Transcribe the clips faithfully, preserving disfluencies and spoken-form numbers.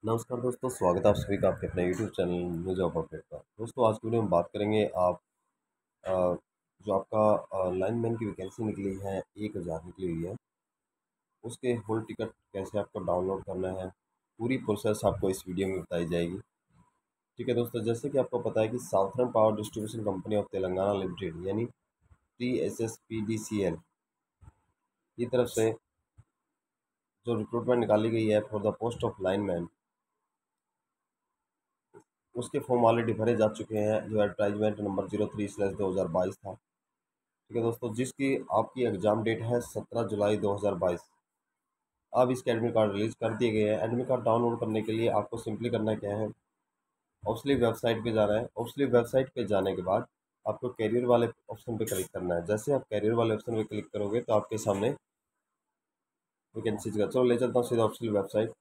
नमस्कार दोस्तों, स्वागत है आप सभी का आपके अपने YouTube channel news job update पर। दोस्तों आज की वीडियो में बात करेंगे आप अ, जो आपका लाइनमैन की वैकेंसी निकली है, एक हज़ार निकली हुई है, उसके होल टिकट कैसे आपको डाउनलोड करना है, पूरी प्रोसेस आपको इस वीडियो में बताई जाएगी। ठीक है दोस्तों, जैसे कि आपको पता है कि southern power distribution company of Telangana limited यानी T S S P D C L की तरफ से जो रिक्रूटमेंट निकाली गई है for the post of lineman, उसके फॉर्म ऑलरेडी भरे जा चुके हैं। जो advertisement number zero three slash दो हज़ार बाईस था। ठीक है दोस्तों, जिसकी आपकी एग्ज़ाम डेट है सत्रह जुलाई दो हज़ार बाईस। अब इसके एडमिट कार्ड रिलीज़ कर दिए गए हैं। एडमिट कार्ड डाउनलोड करने के लिए आपको सिंपली करना क्या है, ऑब्सली वेबसाइट पे जाना है। ऑब्सली वेबसाइट पे जाने के बाद आपको कैरियर वाले ऑप्शन पे क्लिक करना है। जैसे आप कैरियर वाले ऑप्शन पे क्लिक करोगे तो आपके सामने वैकेंसीज का, चलो ले चलता हूँ सीधा ऑब्सली वेबसाइट।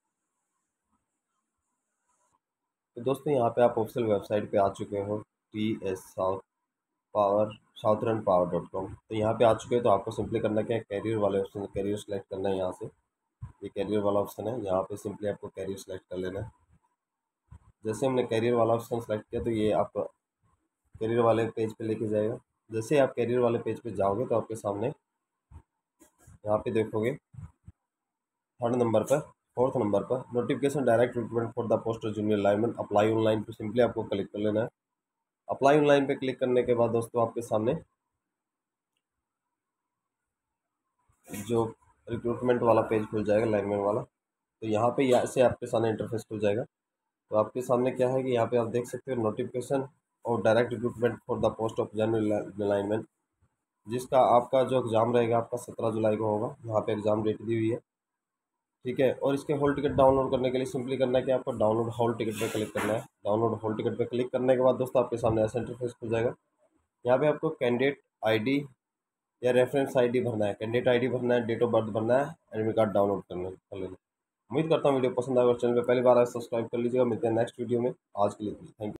तो दोस्तों यहाँ पे आप ऑफिशियल वेबसाइट पे आ चुके हो, T S south power southern power dot com. तो यहाँ पे आ चुके हैं तो आपको सिंपली करना क्या है, कैरियर वाले ऑप्शन कैरियर सेलेक्ट करना है। यहाँ से ये कैरियर वाला ऑप्शन है, यहाँ पे सिंपली आपको कैरियर सेलेक्ट कर लेना है। जैसे हमने कैरियर वाला ऑप्शन सेलेक्ट किया तो ये आप कैरियर वाले पेज पे लेके जाएगा। जैसे आप कैरियर वाले पेज पे जाओगे तो आपके सामने यहाँ पे देखोगे थर्ड नंबर पर, फोर्थ नंबर पर notification direct recruitment for the post junior lineman, apply online पे सिंपली आपको क्लिक कर लेना है। अप्लाई ऑनलाइन पे क्लिक करने के बाद दोस्तों आपके सामने जो रिक्रूटमेंट वाला पेज खुल जाएगा, लाइनमैन वाला। तो यहाँ पे ऐसे आपके सामने इंटरफेस खुल जाएगा। तो आपके सामने क्या है कि यहाँ पे आप देख सकते हो नोटिफिकेशन और direct recruitment for the post of general lineman, जिसका आपका जो एग्ज़ाम रहेगा आपका सत्रह जुलाई को होगा। यहाँ पे एग्ज़ाम डेट दी हुई है। ठीक है, और इसके हॉल टिकट डाउनलोड करने के लिए सिंपली करना है कि आपको डाउनलोड हॉल टिकट पे क्लिक करना है। डाउनलोड हॉल टिकट पे क्लिक करने के बाद दोस्तों आपके सामने ऐसा इंटरफेस खुल जाएगा। यहाँ पे आपको कैंडिडेट आईडी या रेफरेंस आईडी भरना है, कैंडिडेट आईडी भरना है, डेट ऑफ बर्थ भरना है, एडमिट कार्ड डाउनलोड करना कर लेना। उम्मीद करता हूँ वीडियो पसंद आएगा और चैनल पे पहली बार आए सब्सक्राइब कर लीजिएगा। मिलते हैं नेक्स्ट वीडियो में। आज के लिए थैंक यू।